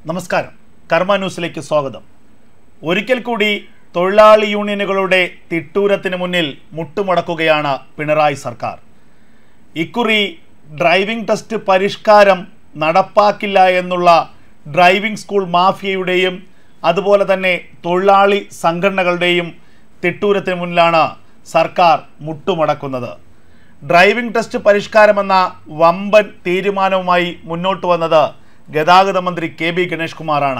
നമസ്കാരം. കർമ്മ ന്യൂസിലേക്ക് സ്വാഗതം. ഒരിക്കൽ കൂടി തൊഴിലാളി യൂണിയനുകളുടെ തിട്ടൂരത്തിന് മുന്നിൽ മുട്ടുമടക്കുകയാണ് പിണറായി സർക്കാർ. ഇക്കുറി ഡ്രൈവിംഗ് ടെസ്റ്റ് പരിഷ്കാരം നടപ്പാക്കില്ല എന്നുള്ള ഡ്രൈവിംഗ് സ്കൂൾ മാഫിയയുടെയും അതുപോലെ തന്നെ തൊഴിലാളി സംഘടനകളുടെയും തിട്ടൂരത്തിന് മുന്നിലാണ് സർക്കാർ മുട്ടുമടക്കുന്നത്. ഡ്രൈവിംഗ് ടെസ്റ്റ് പരിഷ്കാരമെന്ന വമ്പൻ തീരുമാനവുമായി മുന്നോട്ട് വന്നത് ഗതാഗത മന്ത്രി കെ.ബി. ഗണേഷ് കുമാറാണ്.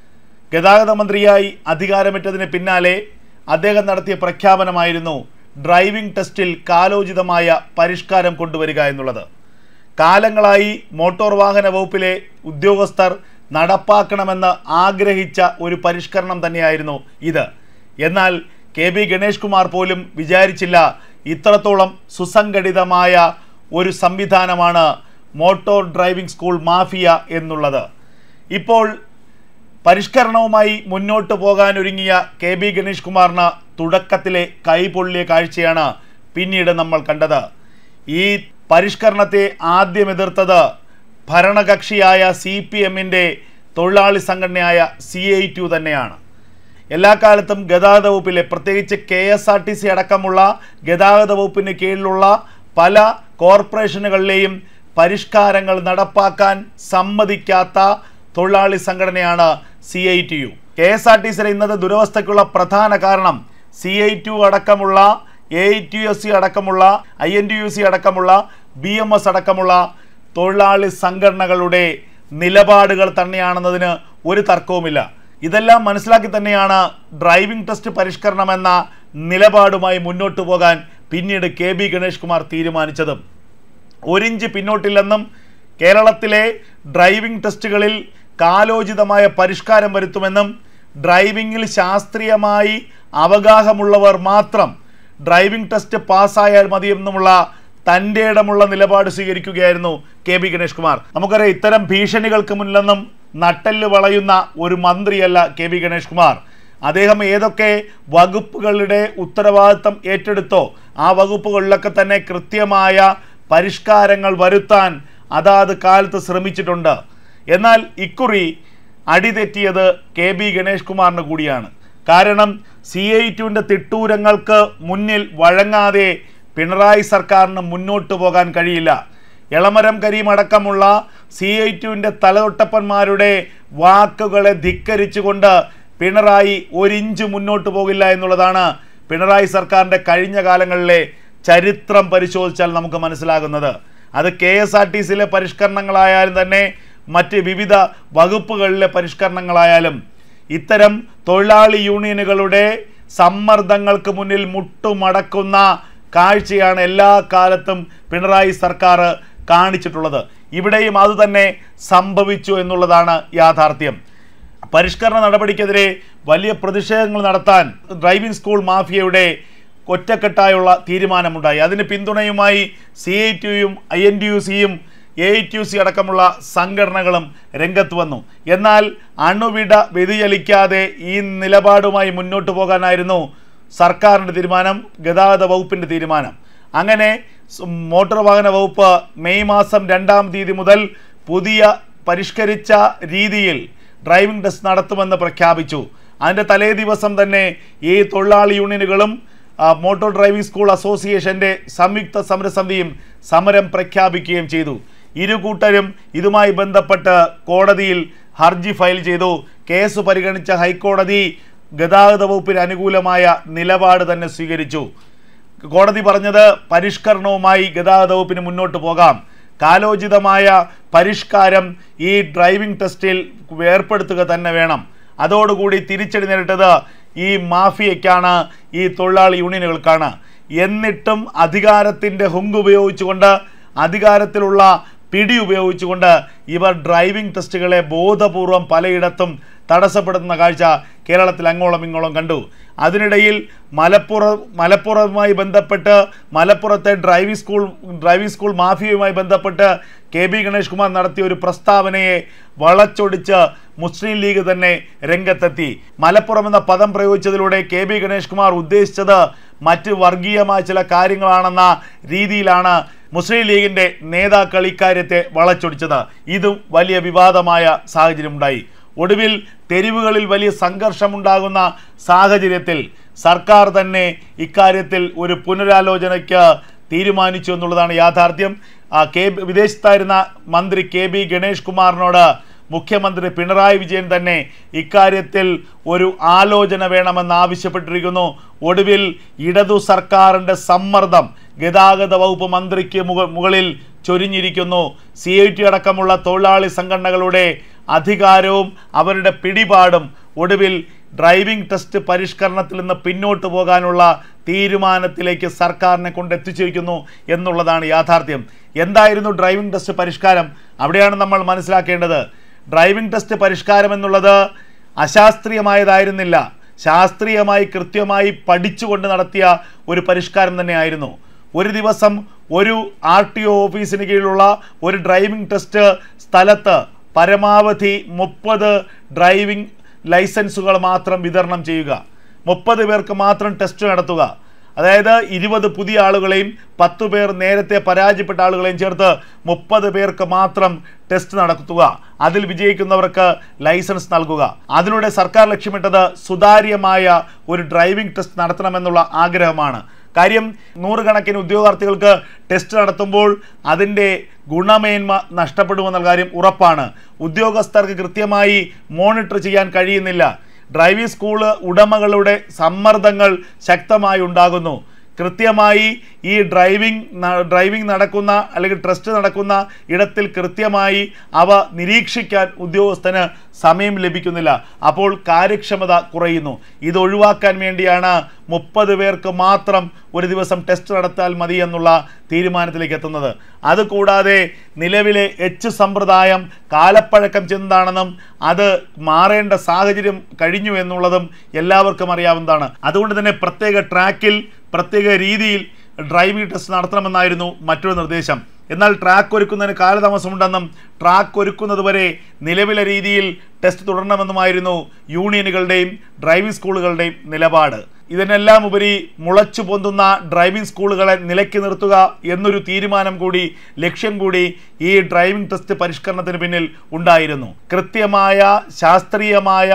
ഗതാഗത മന്ത്രിയായി അധികാരമേറ്റതിന് പിന്നാലെ അദ്ദേഹം നടത്തിയ പ്രഖ്യാപനമായിരുന്നു ഡ്രൈവിംഗ് ടെസ്റ്റിൽ കാലോചിതമായ പരിഷ്കാരം കൊണ്ടുവരിക എന്നുള്ളത്. കാലങ്ങളായി മോട്ടോർ വാഹന വകുപ്പിലെ ഉദ്യോഗസ്ഥർ നടപ്പാക്കണമെന്ന് ആഗ്രഹിച്ച ഒരു പരിഷ്കരണം തന്നെയായിരുന്നു ഇത്. എന്നാൽ കെ.ബി. ഗണേഷ് കുമാർ പോലും വിചാരിച്ചില്ല ഇത്രത്തോളം സുസംഘടിതമായ ഒരു സംവിധാനമാണ് മോട്ടോർ ഡ്രൈവിംഗ് സ്കൂൾ മാഫിയ എന്നുള്ളത്. ഇപ്പോൾ പരിഷ്കരണവുമായി മുന്നോട്ട് പോകാൻ ഒരുങ്ങിയ കെ.ബി. ഗണേഷ് കുമാറിന് തുടക്കത്തിലെ കൈപൊള്ളിയ കാഴ്ചയാണ് പിന്നീട് നമ്മൾ കണ്ടത്. ഈ പരിഷ്കരണത്തെ ആദ്യം എതിർത്തത് ഭരണകക്ഷിയായ CPMൻ്റെ തൊഴിലാളി സംഘടനയായ CITU തന്നെയാണ്. എല്ലാ കാലത്തും ഗതാഗത വകുപ്പിലെ പ്രത്യേകിച്ച് KSRTC അടക്കമുള്ള ഗതാഗത വകുപ്പിന് കീഴിലുള്ള പല കോർപ്പറേഷനുകളിലെയും പരിഷ്കാരങ്ങൾ നടപ്പാക്കാൻ സമ്മതിക്കാത്ത തൊഴിലാളി സംഘടനയാണ് CITU. KSRTCയിലെ ഇന്നത്തെ ദുരവസ്ഥയ്ക്കുള്ള പ്രധാന കാരണം CITU അടക്കമുള്ള AITUC അടക്കമുള്ള INTUC അടക്കമുള്ള BMS അടക്കമുള്ള തൊഴിലാളി സംഘടനകളുടെ നിലപാടുകൾ തന്നെയാണെന്നതിന് ഒരു തർക്കവുമില്ല. ഇതെല്ലാം മനസ്സിലാക്കി തന്നെയാണ് ഡ്രൈവിംഗ് ടെസ്റ്റ് പരിഷ്കരണം എന്ന നിലപാടുമായി മുന്നോട്ട് പോകാൻ പിന്നീട് കെ.ബി. ഗണേഷ് കുമാർ തീരുമാനിച്ചത്. ഒരിഞ്ച് പിന്നോട്ടില്ലെന്നും കേരളത്തിലെ ഡ്രൈവിംഗ് ടെസ്റ്റുകളിൽ കാലോചിതമായ പരിഷ്കാരം വരുത്തുമെന്നും ഡ്രൈവിംഗിൽ ശാസ്ത്രീയമായി അവഗാഹമുള്ളവർ മാത്രം ഡ്രൈവിംഗ് ടെസ്റ്റ് പാസ്സായാൽ മതിയെന്നുമുള്ള തൻ്റെ ഇടമുള്ള നിലപാട് സ്വീകരിക്കുകയായിരുന്നു കെ.ബി. ഗണേഷ് കുമാർ. നമുക്കറിയാം, ഇത്തരം ഭീഷണികൾക്ക് മുന്നിലൊന്നും നട്ടെല്ല് വളയുന്ന ഒരു മന്ത്രിയല്ല കെ.ബി. ഗണേഷ് കുമാർ. അദ്ദേഹം ഏതൊക്കെ വകുപ്പുകളുടെ ഉത്തരവാദിത്തം ഏറ്റെടുത്തോ ആ വകുപ്പുകളിലൊക്കെ തന്നെ കൃത്യമായ പരിഷ്കാരങ്ങൾ വരുത്താൻ അതാത് കാലത്ത് ശ്രമിച്ചിട്ടുണ്ട്. എന്നാൽ ഇക്കുറി അടിതെറ്റിയത് കെ.ബി. ഗണേഷ് കുമാറിന് കൂടിയാണ്. കാരണം CITUവിൻ്റെ തിട്ടൂരങ്ങൾക്ക് മുന്നിൽ വഴങ്ങാതെ പിണറായി സർക്കാരിന് മുന്നോട്ട് പോകാൻ കഴിയില്ല. എളമരം കരീം അടക്കമുള്ള CITUവിൻ്റെ തലതൊട്ടപ്പന്മാരുടെ വാക്കുകളെ ധിക്കരിച്ചുകൊണ്ട് പിണറായി ഒരിഞ്ച് മുന്നോട്ട് പോകില്ല എന്നുള്ളതാണ് പിണറായി സർക്കാരിൻ്റെ കഴിഞ്ഞ കാലങ്ങളിലെ ചരിത്രം പരിശോധിച്ചാൽ നമുക്ക് മനസ്സിലാകുന്നത്. അത് KSRTCയിലെ പരിഷ്കരണങ്ങളായാലും തന്നെ മറ്റ് വിവിധ വകുപ്പുകളിലെ പരിഷ്കരണങ്ങളായാലും ഇത്തരം തൊഴിലാളി യൂണിയനുകളുടെ സമ്മർദ്ദങ്ങൾക്ക് മുന്നിൽ മുട്ടുമടക്കുന്ന കാഴ്ചയാണ് എല്ലാ കാലത്തും പിണറായി സർക്കാർ കാണിച്ചിട്ടുള്ളത്. ഇവിടെയും അതുതന്നെ സംഭവിച്ചു എന്നുള്ളതാണ് യാഥാർത്ഥ്യം. പരിഷ്കരണ നടപടിക്കെതിരെ വലിയ പ്രതിഷേധങ്ങൾ നടത്താൻ ഡ്രൈവിംഗ് സ്കൂൾ മാഫിയയുടെ ഒറ്റക്കെട്ടായുള്ള തീരുമാനമുണ്ടായി. അതിന് പിന്തുണയുമായി CITUയും INTUCയും AITUC അടക്കമുള്ള സംഘടനകളും രംഗത്ത് വന്നു. എന്നാൽ അണുവിട വ്യതിചലിക്കാതെ ഈ നിലപാടുമായി മുന്നോട്ട് പോകാനായിരുന്നു സർക്കാരിൻ്റെ തീരുമാനം, ഗതാഗത വകുപ്പിൻ്റെ തീരുമാനം. അങ്ങനെ മോട്ടോർ വാഹന വകുപ്പ് മെയ് മാസം 2-ാം തീയതി മുതൽ പുതിയ പരിഷ്കരിച്ച രീതിയിൽ ഡ്രൈവിംഗ് ടെസ്റ്റ് നടത്തുമെന്ന് പ്രഖ്യാപിച്ചു. അതിൻ്റെ തലേ ദിവസം തന്നെ ഈ തൊഴിലാളി യൂണിയനുകളും മോട്ടോർ ഡ്രൈവിംഗ് സ്കൂൾ അസോസിയേഷൻ്റെ സംയുക്ത സമരസമിതിയും സമരം പ്രഖ്യാപിക്കുകയും ചെയ്തു. ഇരു കൂട്ടരും ഇതുമായി ബന്ധപ്പെട്ട് കോടതിയിൽ ഹർജി ഫയൽ ചെയ്തു. കേസ് പരിഗണിച്ച ഹൈക്കോടതി ഗതാഗത വകുപ്പിന് അനുകൂലമായ നിലപാട് തന്നെ സ്വീകരിച്ചു. കോടതി പറഞ്ഞത് പരിഷ്കരണവുമായി ഗതാഗത വകുപ്പിന് മുന്നോട്ട് പോകാം, കാലോചിതമായ പരിഷ്കാരം ഈ ഡ്രൈവിംഗ് ടെസ്റ്റിൽ ഏർപ്പെടുത്തുക തന്നെ വേണം. അതോടുകൂടി തിരിച്ചടി നേരിട്ടത് ഈ മാഫിയയ്ക്കാണ്, ഈ തൊഴിലാളി യൂണിയനുകൾക്കാണ്. എന്നിട്ടും അധികാരത്തിൻ്റെ ഹുങ്ക് ഉപയോഗിച്ചുകൊണ്ട്, അധികാരത്തിലുള്ള പിടി ഉപയോഗിച്ചുകൊണ്ട് ഇവർ ഡ്രൈവിംഗ് ടെസ്റ്റുകളെ ബോധപൂർവം തടസ്സപ്പെടുത്തുന്ന കാഴ്ച കേരളത്തിൽ അങ്ങോളം ഇങ്ങോളം കണ്ടു. അതിനിടയിൽ മലപ്പുറവുമായി ബന്ധപ്പെട്ട് മലപ്പുറത്തെ ഡ്രൈവിംഗ് സ്കൂൾ മാഫിയയുമായി ബന്ധപ്പെട്ട് കെ.ബി. ഗണേഷ് കുമാർ നടത്തിയ ഒരു പ്രസ്താവനയെ വളച്ചൊടിച്ച് മുസ്ലിം ലീഗ് തന്നെ രംഗത്തെത്തി. മലപ്പുറം എന്ന പദം പ്രയോഗിച്ചതിലൂടെ കെ.ബി. ഗണേഷ് കുമാർ ഉദ്ദേശിച്ചത് മറ്റ് വർഗീയമായ ചില കാര്യങ്ങളാണെന്ന രീതിയിലാണ് മുസ്ലിം ലീഗിൻ്റെ നേതാക്കൾ ഇക്കാര്യത്തെ വളച്ചൊടിച്ചത്. ഇതും വലിയ വിവാദമായ സാഹചര്യമുണ്ടായി. ഒടുവിൽ തെരുവുകളിൽ വലിയ സംഘർഷമുണ്ടാകുന്ന സാഹചര്യത്തിൽ സർക്കാർ തന്നെ ഇക്കാര്യത്തിൽ ഒരു പുനരാലോചനയ്ക്ക് തീരുമാനിച്ചു എന്നുള്ളതാണ് യാഥാർത്ഥ്യം. വിദേശത്തായിരുന്ന മന്ത്രി KB ഗണേഷ് കുമാറിനോട് മുഖ്യമന്ത്രി പിണറായി വിജയൻ തന്നെ ഇക്കാര്യത്തിൽ ഒരു ആലോചന വേണമെന്ന് ആവശ്യപ്പെട്ടിരിക്കുന്നു. ഒടുവിൽ ഇടതു സർക്കാരിൻ്റെ സമ്മർദ്ദം ഗതാഗത വകുപ്പ് മന്ത്രിക്ക് മുകളിൽ ചൊരിഞ്ഞിരിക്കുന്നു. CIT അടക്കമുള്ള തൊഴിലാളി സംഘടനകളുടെ അധികാരവും അവരുടെ പിടിപാടും ഒടുവിൽ ഡ്രൈവിംഗ് ടെസ്റ്റ് പരിഷ്കരണത്തിൽ നിന്ന് പിന്നോട്ട് പോകാനുള്ള തീരുമാനത്തിലേക്ക് സർക്കാരിനെ കൊണ്ടെത്തിച്ചിരിക്കുന്നു എന്നുള്ളതാണ് യാഥാർത്ഥ്യം. എന്തായിരുന്നു ഡ്രൈവിംഗ് ടെസ്റ്റ് പരിഷ്കാരം? അവിടെയാണ് നമ്മൾ മനസ്സിലാക്കേണ്ടത്. ഡ്രൈവിംഗ് ടെസ്റ്റ് പരിഷ്കാരം എന്നുള്ളത് അശാസ്ത്രീയമായതായിരുന്നില്ല, ശാസ്ത്രീയമായി കൃത്യമായി പഠിച്ചുകൊണ്ട് നടത്തിയ ഒരു പരിഷ്കാരം തന്നെയായിരുന്നു. ഒരു ദിവസം ഒരു RTO ഓഫീസിന് കീഴിലുള്ള ഒരു ഡ്രൈവിംഗ് ടെസ്റ്റ് സ്ഥലത്ത് പരമാവധി 30 ഡ്രൈവിംഗ് ലൈസൻസുകൾ മാത്രം വിതരണം ചെയ്യുക, 30 പേർക്ക് മാത്രം ടെസ്റ്റ് നടത്തുക. അതായത് 20 പുതിയ ആളുകളെയും 10 പേർ നേരത്തെ പരാജയപ്പെട്ട ആളുകളെയും ചേർത്ത് 30 പേർക്ക് മാത്രം ടെസ്റ്റ് നടത്തുക. അതിൽ വിജയിക്കുന്നവർക്ക് ലൈസൻസ് നൽകുക. അതിലൂടെ സർക്കാർ ലക്ഷ്യമിട്ടത് സുതാര്യമായ ഒരു ഡ്രൈവിംഗ് ടെസ്റ്റ് നടത്തണമെന്നുള്ള ആഗ്രഹമാണ്. കാര്യം, 100 കണക്കിന് ഉദ്യോഗാർത്ഥികൾക്ക് ടെസ്റ്റ് നടത്തുമ്പോൾ അതിൻ്റെ ഗുണമേന്മ നഷ്ടപ്പെടുമെന്നുള്ള കാര്യം ഉറപ്പാണ്. ഉദ്യോഗസ്ഥർക്ക് കൃത്യമായി മോണിറ്റർ ചെയ്യാൻ കഴിയുന്നില്ല. ഡ്രൈവിംഗ് സ്കൂൾ ഉടമകളുടെ സമ്മർദ്ദങ്ങൾ ശക്തമായി ഉണ്ടാകുന്നു. കൃത്യമായി ഈ ഡ്രൈവിംഗ് നടക്കുന്ന അല്ലെങ്കിൽ ടെസ്റ്റ് നടക്കുന്ന ഇടത്തിൽ കൃത്യമായി അവ നിരീക്ഷിക്കാൻ ഉദ്യോഗസ്ഥന് സമയം ലഭിക്കുന്നില്ല. അപ്പോൾ കാര്യക്ഷമത കുറയുന്നു. ഇത് ഒഴിവാക്കാൻ വേണ്ടിയാണ് 30 പേർക്ക് മാത്രം ഒരു ദിവസം ടെസ്റ്റ് നടത്താൽ മതി എന്നുള്ള തീരുമാനത്തിലേക്ക് എത്തുന്നത്. അതുകൂടാതെ നിലവിലെ H സമ്പ്രദായം കാലപ്പഴക്കം ചെന്നതാണെന്നും അത് മാറേണ്ട സാഹചര്യം കഴിഞ്ഞു എന്നുള്ളതും എല്ലാവർക്കും അറിയാവുന്നതാണ്. അതുകൊണ്ട് തന്നെ പ്രത്യേക ട്രാക്കിൽ പ്രത്യേക രീതിയിൽ ഡ്രൈവിംഗ് ടെസ്റ്റ് നടത്തണമെന്നായിരുന്നു മറ്റൊരു നിർദ്ദേശം. എന്നാൽ ട്രാക്ക് ഒരുക്കുന്നതിന് കാലതാമസമുണ്ടെന്നും ട്രാക്ക് ഒരുക്കുന്നത് വരെ നിലവിലെ രീതിയിൽ ടെസ്റ്റ് തുടരണമെന്നുമായിരുന്നു യൂണിയനുകളുടെയും ഡ്രൈവിംഗ് സ്കൂളുകളുടെയും നിലപാട്. ഇതിനെല്ലാം ഉപരി മുളച്ചു പൊന്തുന്ന ഡ്രൈവിംഗ് സ്കൂളുകളെ നിലയ്ക്ക് നിർത്തുക എന്നൊരു തീരുമാനം കൂടി, ലക്ഷ്യം കൂടി ഈ ഡ്രൈവിംഗ് ടെസ്റ്റ് പരിഷ്കരണത്തിന് പിന്നിൽ ഉണ്ടായിരുന്നു. കൃത്യമായ ശാസ്ത്രീയമായ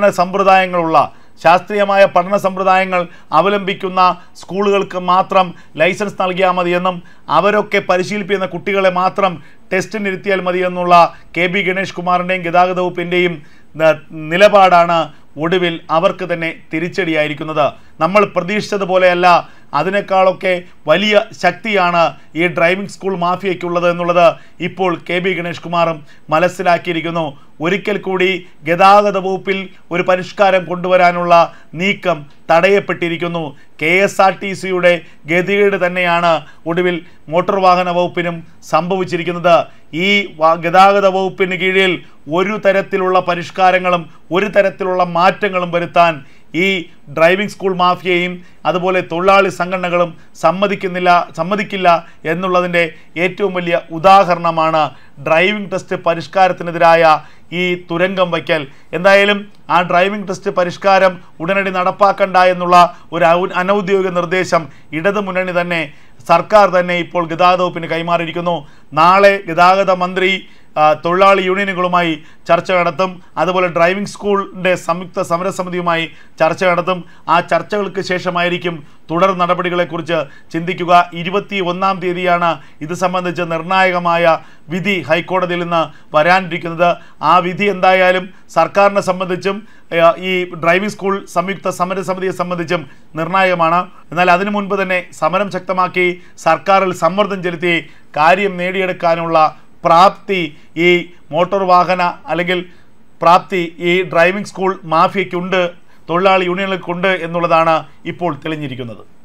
പഠന സമ്പ്രദായങ്ങൾ അവലംബിക്കുന്ന സ്കൂളുകൾക്ക് മാത്രം ലൈസൻസ് നൽകിയാൽ മതിയെന്നും അവരൊക്കെ പരിശീലിപ്പിക്കുന്ന കുട്ടികളെ മാത്രം ടെസ്റ്റിനിരുത്തിയാൽ മതിയെന്നുള്ള KB ഗണേഷ് കുമാറിൻ്റെയും ഗതാഗത വകുപ്പിൻ്റെയും നിലപാടാണ് ഒടുവിൽ അവർക്ക് തന്നെ തിരിച്ചടിയായിരിക്കുന്നത്. നമ്മൾ പ്രതീക്ഷിച്ചതുപോലെയല്ല, അതിനേക്കാളൊക്കെ വലിയ ശക്തിയാണ് ഈ ഡ്രൈവിംഗ് സ്കൂൾ മാഫിയയ്ക്കുള്ളത് എന്നുള്ളത് ഇപ്പോൾ KB ഗണേഷ് കുമാറും മനസ്സിലാക്കിയിരിക്കുന്നു. ഒരിക്കൽ കൂടി ഗതാഗത വകുപ്പിൽ ഒരു പരിഷ്കാരം കൊണ്ടുവരാനുള്ള നീക്കം തടയപ്പെട്ടിരിക്കുന്നു. KSRTCയുടെ ഗതികേട് തന്നെയാണ് ഒടുവിൽ മോട്ടോർ വാഹന വകുപ്പിനും സംഭവിച്ചിരിക്കുന്നത്. ഈ ഗതാഗത വകുപ്പിന് കീഴിൽ ഒരു തരത്തിലുള്ള പരിഷ്കാരങ്ങളും ഒരു തരത്തിലുള്ള മാറ്റങ്ങളും വരുത്താൻ ഈ ഡ്രൈവിംഗ് സ്കൂൾ മാഫിയയും അതുപോലെ തൊഴിലാളി സംഘടനകളും സമ്മതിക്കില്ല എന്നുള്ളതിൻ്റെ ഏറ്റവും വലിയ ഉദാഹരണമാണ് ഡ്രൈവിംഗ് ടെസ്റ്റ് പരിഷ്കാരത്തിനെതിരായ ഈ തുരങ്കം വയ്ക്കൽ. എന്തായാലും ആ ഡ്രൈവിംഗ് ടെസ്റ്റ് പരിഷ്കാരം ഉടനടി നടപ്പാക്കണ്ട എന്നുള്ള ഒരു അനൗദ്യോഗിക നിർദ്ദേശം ഇടതുമുന്നണി തന്നെ, സർക്കാർ തന്നെ ഇപ്പോൾ ഗതാഗത വകുപ്പിന് കൈമാറിയിരിക്കുന്നു. നാളെ ഗതാഗത മന്ത്രി തൊഴിലാളി യൂണിയനുകളുമായി ചർച്ച നടത്തും. അതുപോലെ ഡ്രൈവിംഗ് സ്കൂളിൻ്റെ സംയുക്ത സമരസമിതിയുമായി ചർച്ച നടത്തും. ആ ചർച്ചകൾക്ക് ശേഷമായിരിക്കും തുടർ നടപടികളെക്കുറിച്ച് ചിന്തിക്കുക. 21-ാം തീയതിയാണ് ഇത് സംബന്ധിച്ച് നിർണായകമായ വിധി ഹൈക്കോടതിയിൽ നിന്ന് വരാനിരിക്കുന്നത്. ആ വിധി എന്തായാലും സർക്കാരിനെ സംബന്ധിച്ചും ഈ ഡ്രൈവിംഗ് സ്കൂൾ സംയുക്ത സമരസമിതിയെ സംബന്ധിച്ചും നിർണായകമാണ്. എന്നാൽ അതിനു മുൻപ് തന്നെ സമരം ശക്തമാക്കി സർക്കാരിൽ സമ്മർദ്ദം ചെലുത്തി കാര്യം നേടിയെടുക്കാനുള്ള പ്രാപ്തി ഈ മോട്ടോർ വാഹന അല്ലെങ്കിൽ പ്രാപ്തി ഈ ഡ്രൈവിംഗ് സ്കൂൾ മാഫിയയ്ക്കുണ്ട്, തൊഴിലാളി യൂണിയനുകൾക്കുണ്ട് എന്നുള്ളതാണ് ഇപ്പോൾ തെളിഞ്ഞിരിക്കുന്നത്.